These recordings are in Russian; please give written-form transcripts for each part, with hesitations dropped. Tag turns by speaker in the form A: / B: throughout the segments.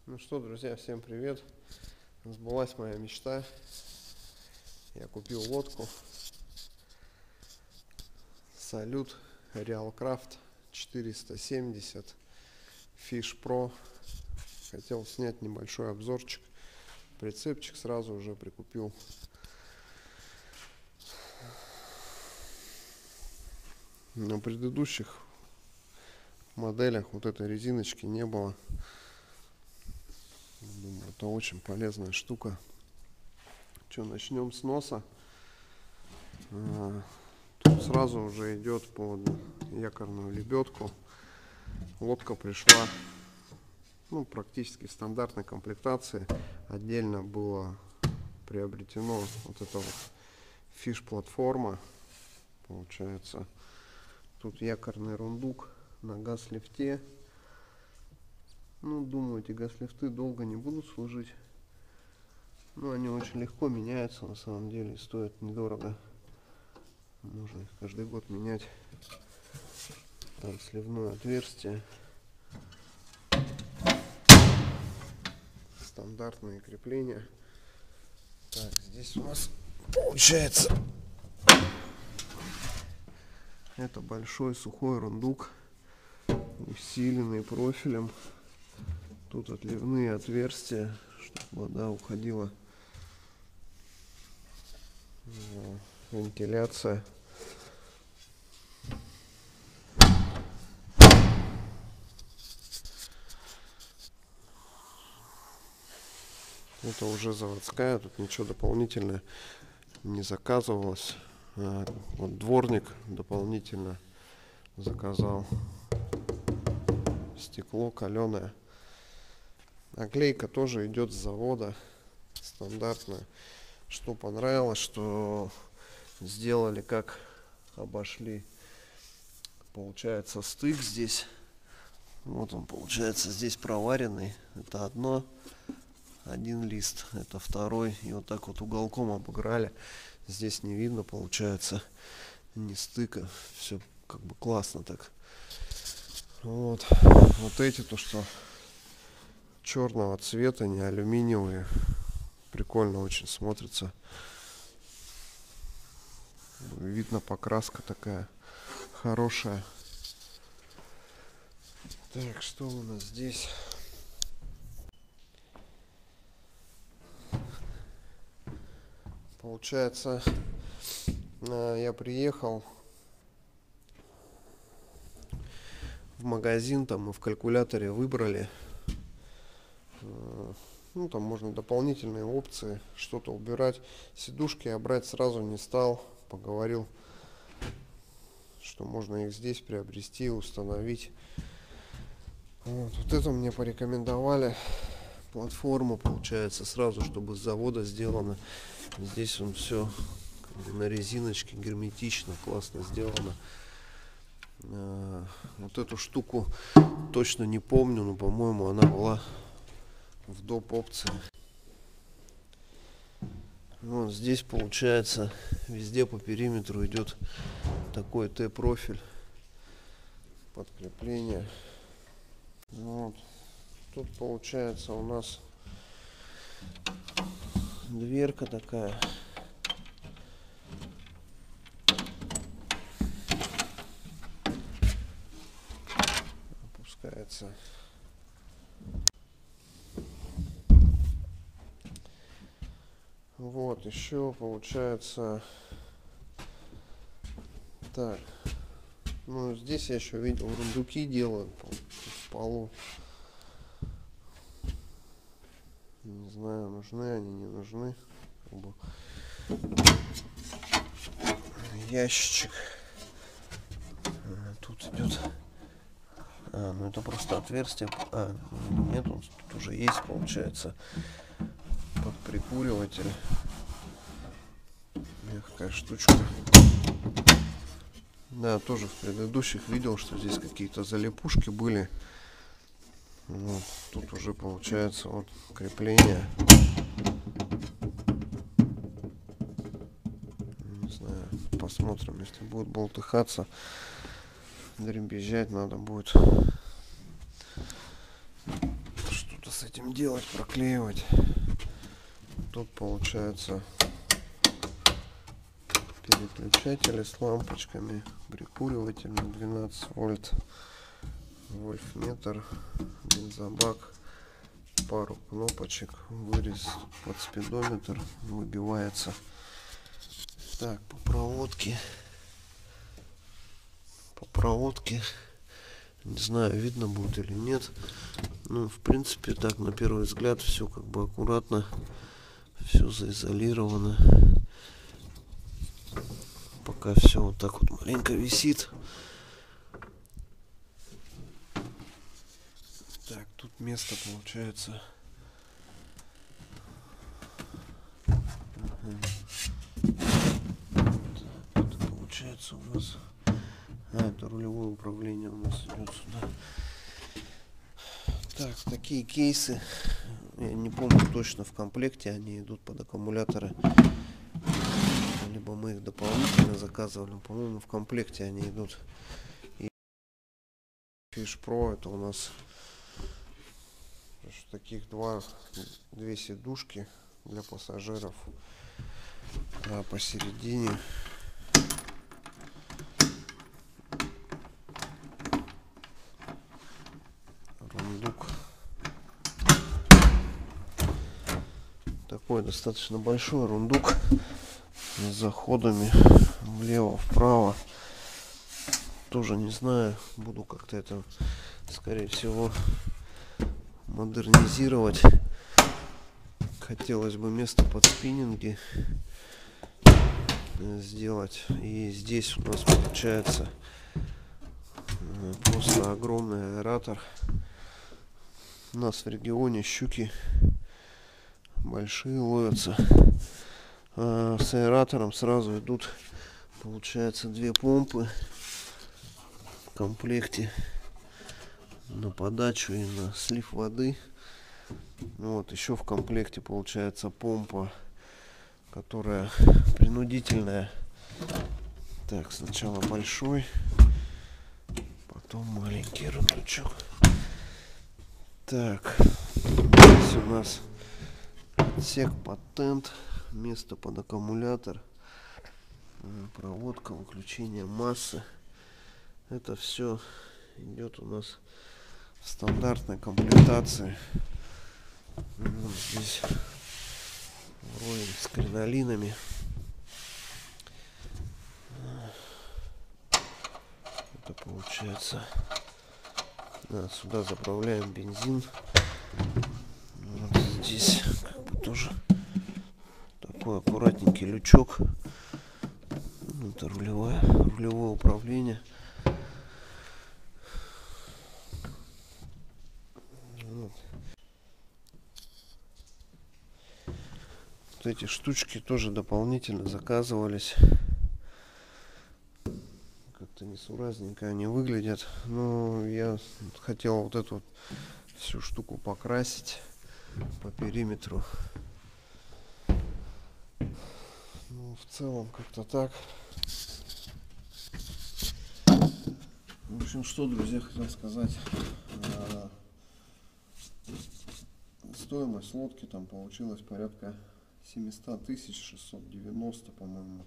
A: Ну что, друзья, всем привет! Сбылась моя мечта. Я купил лодку Salute Realcraft 470 Fish Pro. Хотел снять небольшой обзорчик. Прицепчик сразу уже прикупил. На предыдущих моделях вот этой резиночки не было. Думаю, это очень полезная штука. Что, начнем с носа. Тут сразу уже идет под якорную лебедку. Лодка пришла практически в стандартной комплектации. Отдельно было приобретено вот это вот фиш-платформа. Получается, тут якорный рундук на газ-лифте. Думаю, эти газ-лифты долго не будут служить. Они очень легко меняются, на самом деле, и стоят недорого. Можно их каждый год менять. Там сливное отверстие. Стандартные крепления. Так, здесь у нас получается это большой сухой рундук, усиленный профилем. Тут отливные отверстия, чтобы вода уходила. Вентиляция. Это уже заводская, тут ничего дополнительно не заказывалось. Вот дворник дополнительно заказал. Стекло каленое. Наклейка тоже идет с завода, стандартная. Что понравилось, что сделали, как обошли. Получается стык здесь. Вот он получается здесь проваренный. Это один лист, это второй. И вот так вот уголком обыграли. Здесь не видно, получается, ни стыка. Все как бы классно так. Вот эти, то что черного цвета, не алюминиевые, прикольно очень смотрится. Видно, покраска такая хорошая. Так, что у нас здесь? Получается, я приехал в магазин, там мы в калькуляторе выбрали. Там можно дополнительные опции, что-то убирать. Сидушки я брать сразу не стал. Поговорил, что можно их здесь приобрести, установить. Вот это мне порекомендовали. Платформа, получается, сразу, чтобы с завода сделано. Здесь он все на резиночке, герметично, классно сделано. Вот эту штуку точно не помню, но, по-моему, она была в доп. Опции. Вот здесь, получается, везде по периметру идет такой Т-профиль подкрепление. Вот. Тут получается у нас дверка такая. Опускается. Вот, еще получается так. Здесь я еще видел, рундуки делают в полу. Не знаю, нужны они, не нужны. Ящичек. Тут идет. Это просто отверстие. Нет, он тут уже есть, получается. Под прикуриватель. Мягкая штучка. Да, тоже в предыдущих видел, что здесь какие-то залипушки были. Вот, тут уже получается вот крепление. Не знаю, посмотрим, если будет болтыхаться, дребезжать надо будет. Что-то с этим делать, проклеивать. Тут получается переключатели с лампочками, прикуриватель на 12 вольт, вольфметр, бензобак, пару кнопочек, вырез под спидометр выбивается. Так, по проводке не знаю, видно будет или нет. Ну, в принципе, так на первый взгляд все как бы аккуратно, все заизолировано. Пока все вот так вот маленько висит. Так, тут место получается. Это получается у нас. Это рулевое управление у нас идет сюда. Так, такие кейсы. Я не помню точно, в комплекте они идут под аккумуляторы. Либо мы их дополнительно заказывали. По-моему, в комплекте они идут. И Fish Pro это у нас таких две сидушки для пассажиров. А посередине рундук. Такой достаточно большой рундук с заходами влево, вправо. Тоже не знаю, буду как-то это, скорее всего, модернизировать. Хотелось бы место под спиннинги сделать. И здесь у нас получается просто огромный аэратор. У нас в регионе щуки большие ловятся. С аэратором сразу идут, получается, две помпы в комплекте на подачу и на слив воды. Вот еще в комплекте получается помпа, которая принудительная. Так, сначала большой, потом маленький рундучок. Так, здесь у нас отсек патент, место под аккумулятор, проводка, выключение массы. Это все идет у нас в стандартной комплектации. Вот здесь вроде с кринолинами. Это получается. Сюда заправляем бензин. Вот здесь как бы тоже такой аккуратненький лючок. Это рулевое управление. Вот. Вот эти штучки тоже дополнительно заказывались. Как-то несуразненько они выглядят. Но я хотел вот эту вот всю штуку покрасить по периметру. Ну, в целом как-то так. В общем, что, друзья, хотел сказать. Стоимость лодки там получилась порядка 700 тысяч, 690, по-моему.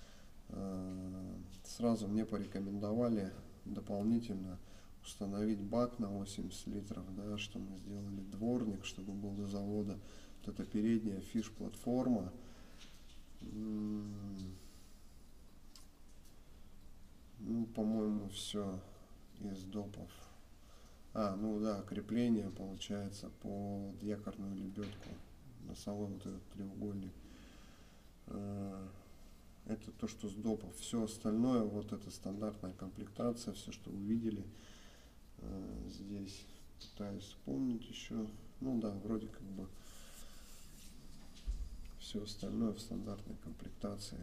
A: Сразу мне порекомендовали дополнительно установить бак на 80 литров, да, что мы сделали дворник, чтобы был до завода. Вот это передняя фиш-платформа. Ну, по-моему, все из допов. Ну да, крепление получается под якорную лебедку. Носовой вот этот треугольник. Это то, что с допов. Все остальное, вот это стандартная комплектация, все, что вы видели здесь. Пытаюсь вспомнить еще. Ну да, вроде как бы все остальное в стандартной комплектации.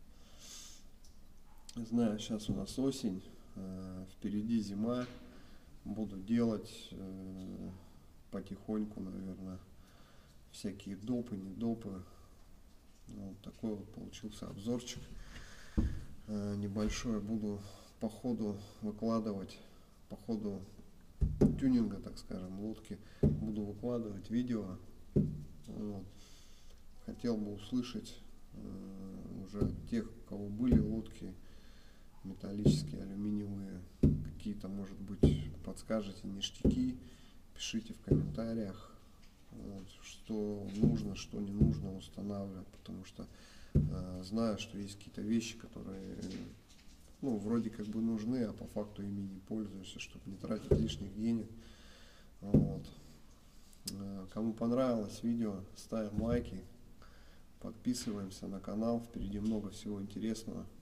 A: Знаю, сейчас у нас осень, впереди зима. Буду делать потихоньку, наверное, всякие допы, не допы. Вот такой вот получился обзорчик небольшой. Буду по ходу выкладывать, по ходу тюнинга, так скажем, лодки, буду выкладывать видео. Вот. Хотел бы услышать уже тех, у кого были лодки металлические, алюминиевые, какие-то, может быть, подскажете ништяки, пишите в комментариях, вот, что нужно, что не нужно устанавливать, потому что знаю, что есть какие-то вещи, которые, ну, вроде как бы нужны, а по факту ими не пользуешься, чтобы не тратить лишних денег. Вот. Кому понравилось видео, ставим лайки, подписываемся на канал, впереди много всего интересного.